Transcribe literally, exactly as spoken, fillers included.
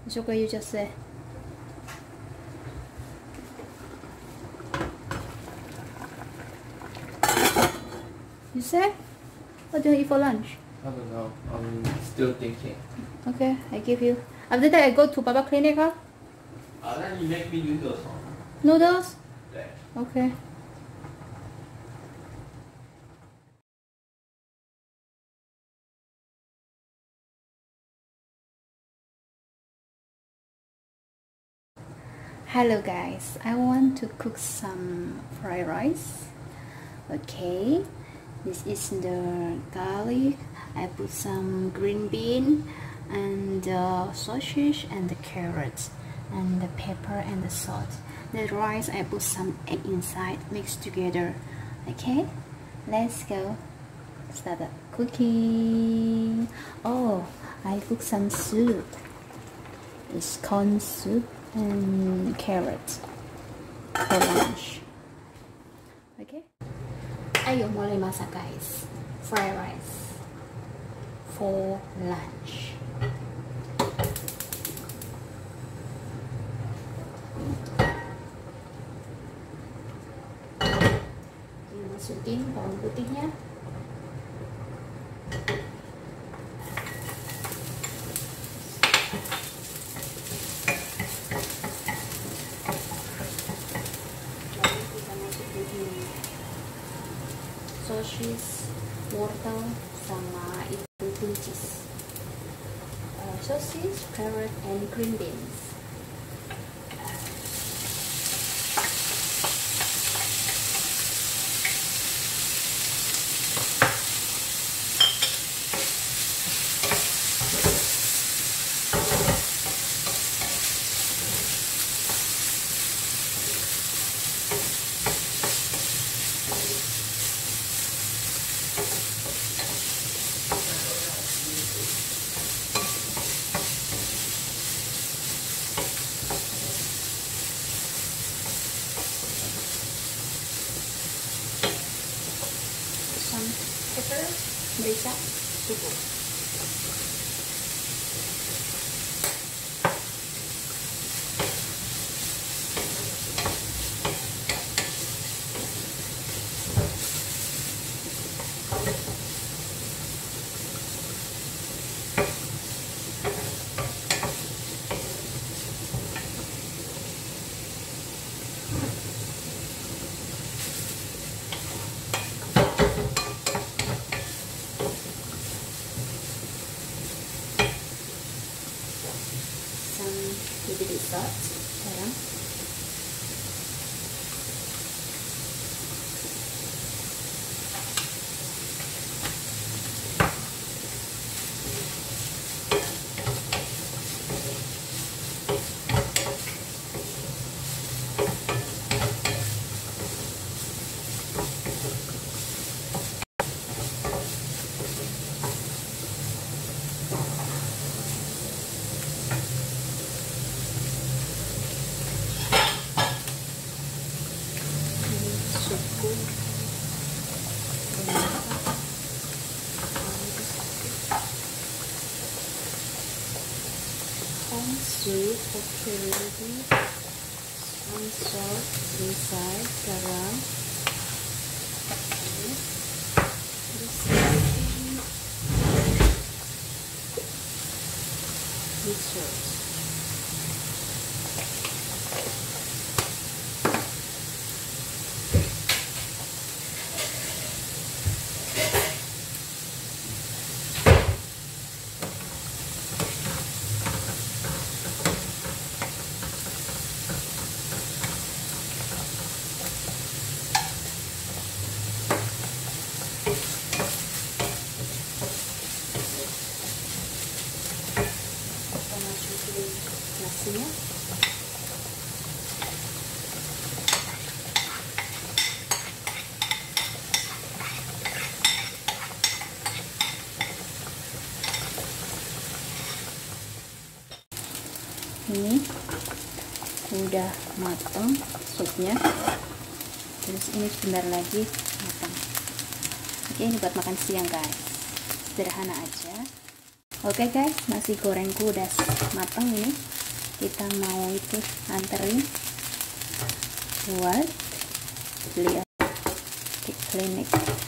It's okay, you just say. You say? What do you eat for lunch? I don't know. I'm still thinking. Okay, I give you. After that, I go to Papa Clinic, huh? Uh, then you make me noodles. Huh? Noodles? Yeah. Okay. Hello guys, I want to cook some fried rice. Okay, this is the garlic. I put some green bean and the sausage and the carrots and the pepper and the salt. The rice I put some egg inside, mixed together. Okay, let's go. Start the cooking. Oh, I cook some soup. It's corn soup and carrots for lunch. Okay. Ayo mulai masak guys. Fried rice for lunch. Masukin bawang putihnya. Sosis, wortel, sama itu buncis. Uh, sosis, carrot, and green beans. Pepper, merica, bubuk. Little bit salt, garam. Some soup, okay, some salt inside, garam. Okay. This sauce. Nasinya. Ini udah matang supnya, terus ini sebentar lagi matang. Oke, ini buat makan siang guys, sederhana aja. Oke guys, nasi gorengku udah matang ini. kita mau itu anterin buat beli ke klinik.